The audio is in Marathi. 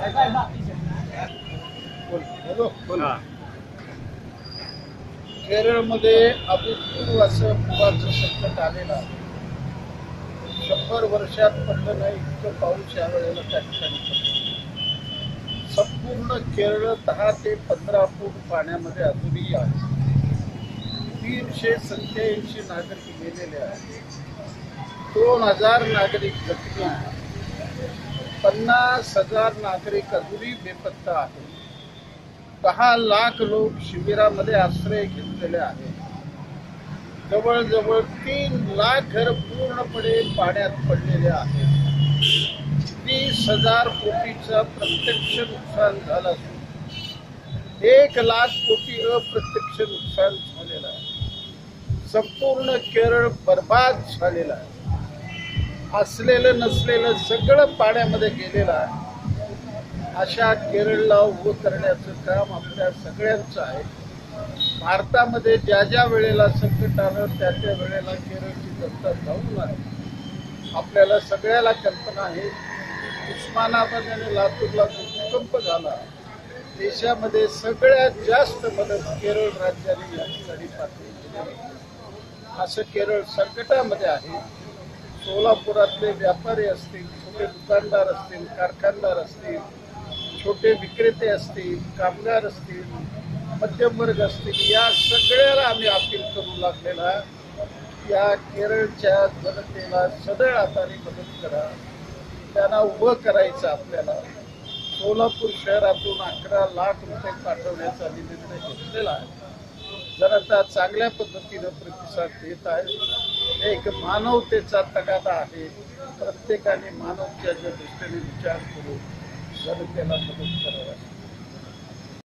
केरळमध्ये अभूतपूर्व असं पुराचं संकट आलेलं आहे. 100 वर्षात पडलं नाही इतकं पाऊस यावेळेला त्या ठिकाणी पडला. संपूर्ण केरळ 10 ते 15 फूट पाण्यामध्ये अजूनही आहे. 387 नागरिक गेलेले आहेत. 2000 नागरिक जखमी आहेत. 50,000 नागरिक अजूनही बेपत्ता आहेत. 10 लाख लोक शिबिरामध्ये आश्रय घेतलेले आहेत. जवळजवळ 3 लाख घर पूर्णपणे पाण्यात पडलेले आहेत. 20,000 कोटीचं प्रत्यक्ष नुकसान झालं असून 1 लाख कोटी अप्रत्यक्ष नुकसान झालेलं आहे. संपूर्ण केरळ बर्बाद झालेलं आहे. असलेलं नसलेलं सगळं पाण्यामध्ये गेलेलं आहे. अशा केरळला उभं करण्याचं काम आपल्या सगळ्यांचं आहे. भारतामध्ये ज्या ज्या वेळेला संकट आलं त्या त्या वेळेला केरळची जनता जाऊन आहे. आपल्याला सगळ्याला कल्पना आहे. उस्मानाबाद आणि लातूरला जो भूकंप झाला देशामध्ये सगळ्यात जास्त मदत केरळ राज्याने या ठिकाणी पाठवली. असं केरळ संकटामध्ये आहे. सोलापुरातले व्यापारी असतील, छोटे दुकानदार असतील, कारखानदार असतील, छोटे विक्रेते असतील, कामगार असतील, मध्यमवर्ग असतील, या सगळ्याला आम्ही अपील करू लागलेला. या केरळच्या जनतेला सदळ हाताने मदत करा. त्यांना उभं करायचं आपल्याला. सोलापूर शहरातून 11 लाख रुपये पाठवण्याचा निर्णय घेतलेला आहे. जनता चांगल्या पद्धतीनं प्रतिसाद देत आहे. एक मानवतेचा तगादा आहे. प्रत्येकाने मानवतेच्या दृष्टीने विचार करून जनतेला मदत करावी.